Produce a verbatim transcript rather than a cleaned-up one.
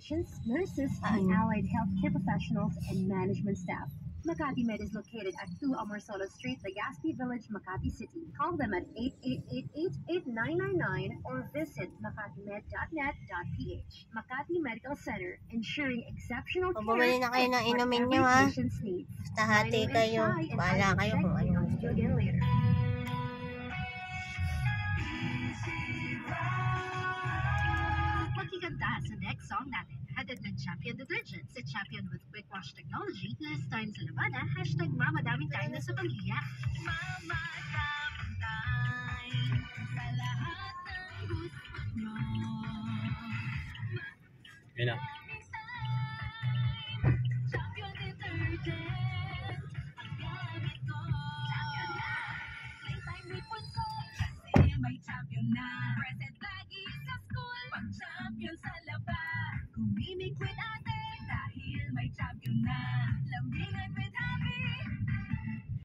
nurses, and allied healthcare professionals, and management staff. Makati Med is located at two Amorsolo Street, Legazpi Village, Makati City. Call them at eight eight eight eight, eight nine nine nine or visit makati med dot net dot p h. Makati Medical Center, ensuring exceptional care Bumili na kayo ng inumin nyo, ha? Basta hati kayo. Bahala kayo kung ano. Magkikanta sa next song natin. Hatid ng Champion Detergent. Sa Champion with Quick Wash Technology, less time sa labada, hashtag mamadaming tayo na sa pamilya. Mamadaming tayo sa lahat ng gusto nyo. Yan na. Champion Detergent, ang gamit ko. Champion na! May time with punso, kasi may Champion na. Present lagi sa school, pag Champion sa laba. Kumimik with ate, dahil may Champion na. Lambingan with